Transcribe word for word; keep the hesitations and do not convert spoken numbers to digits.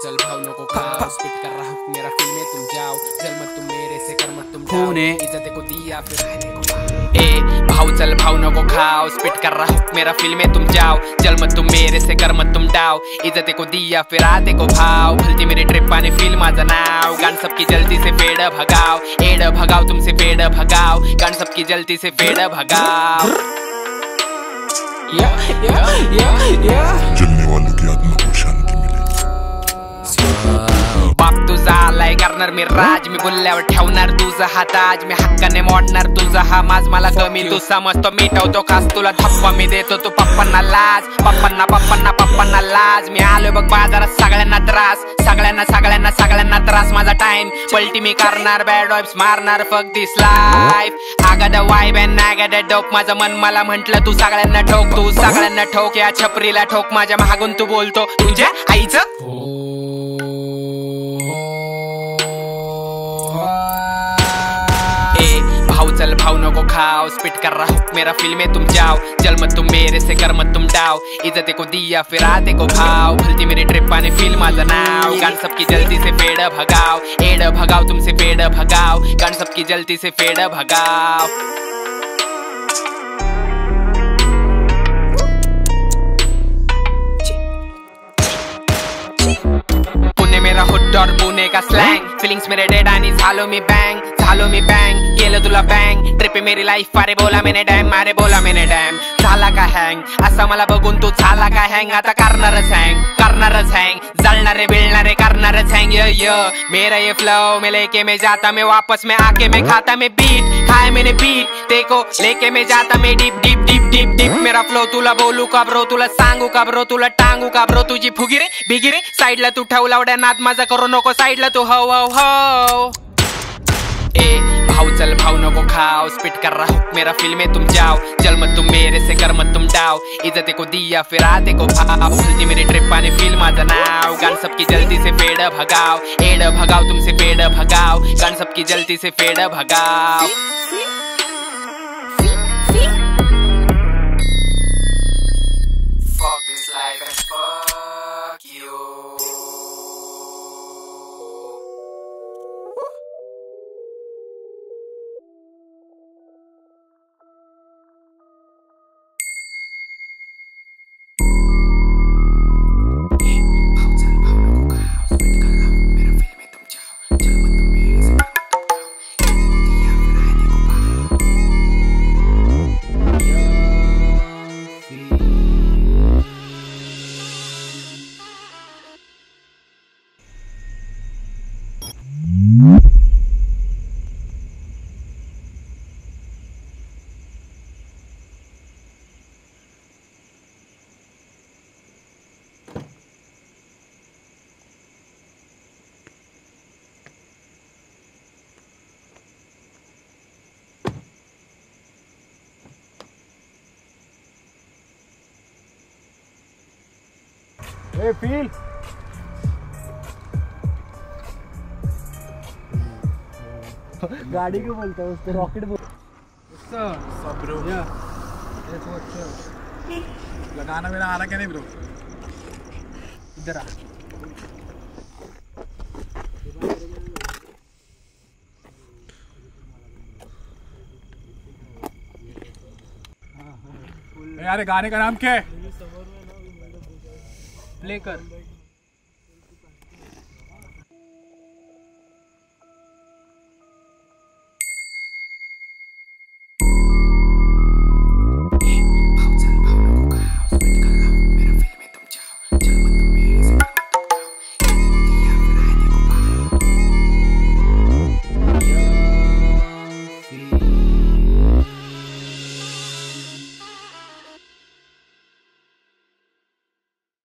चल भावनों को खाओ, स्पिट कर रहा हूँ मेरा फिल्म में तुम जाओ, चल मत तुम मेरे से कर मत तुम जाओ, इज्जत को दिया फिर आने को ए भाव चल भावनों को खाओ, स्पिट कर रहा हूँ मेरा फिल्म में तुम जाओ, चल मत तुम मेरे से कर मत तुम डाओ, इज्जत को दिया फिर आते को भाव, भलती मेरी ट्रिप आने फिल्म माझा नाव, गान सबकी जल्दी से फेड भगाओ, एड भगाओ तुमसे फेड भगाओ, गान सबकी जल्दी से फेड भगाओ। या या या या जलने वालों की आत्मा को शांति मिले। बाप तुझा आलाय करणार मी राज, मी बोलल्यावर ठेवणार तुझा हा ताज, मी हक्काने मोडणार तुझा हा माज, मला कमी तू समजतो मिटवतो खास, तुला धप्पा मी देतो तू पप्पांना लाज, पप्पांना पप्पांना पप्पांना लाज, मी आलोय बघ बाजारात सगळ्यांना त्रास, सगळ्यांना सगळ्यांना सगळ्यांना त्रास, माझा टाइम पलटी मी करणार, बॅड वाइब्स मारणार, फक दिस लाईफ, आगा द वाइब अँड आगा द डोप, माझं मन मला म्हंटल तू सगळ्यांना ठोक, तू सगळ्यांना ठोक, या छपरीला ठोक, माझ्या मागून तू बोलतो तुझ्या आईचं चल भावनों को खाओ, स्पिट कर रहा हूँ मेरा फिल्म में तुम जाओ, चल मत तुम मेरे से कर मत तुम डाओ, इज्जत को दिया फिर आते को भाव, भलती मेरी ट्रिप आने फिल्म माझा नाव, गान सबकी जल्दी से फेड भगाओ, एड भगाओ तुमसे फेड भगाओ, गान सबकी जल्दी से फेड भगाओ। पुणे मेरा हुड और पुणे का स्लैंग, फीलिंग्स मेरे डेड आणि झालो मी बँग, झालो मी बँग, केलं तुला बँग, ट्रिप मेरी लाईफ, अरे बोला मैंने डॅम, अरे बोला मैंने डॅम, झाला का हँग, असं मला बघून तू झाला का हँग, आता करणारच हँग, करणारच हँग, जळणारे बिळणारे करणारच हँग, य य मेरा ये फ्लो में लेके मैं जाता, मैं वापस में आके मैं खाता, मैं बीट खाए मैंने बीट देखो लेके मैं जाता, मैं deep deep deep deep deep, मेरा फ्लो तुला बोलू का ब्रो, तुला सांगू का ब्रो, तुला टांगू का ब्रो, तुझी फुगिरे बिगिरे साईडला तू ठेवला उड्या नाद माझा करू नको, साईडला तू हो हो हो ए भाव चल भावनों को खाओ, स्पिट कर रहा हूँ मेरा फिल्म में तुम जाओ, चल मत तुम मेरे से कर मत तुम डाओ, इज्जत को दिया फिर आते को भाव, भलती मेरी ट्रिप आने फिल्म माझा नाव, गान सबकी जल्दी से फेड भगाओ, एड भगाओ तुमसे फेड भगाओ, गान सबकी जल्दी से फेड भगाओ। Fuck this life and fuck you. Hey, feel. गाड़ी क्यों बोलता है उसको, रॉकेट बोल ब्रो। लगाना मेरा आना क्या नहीं ब्रो, इधर आ। यार गाने का नाम क्या है? प्ले कर।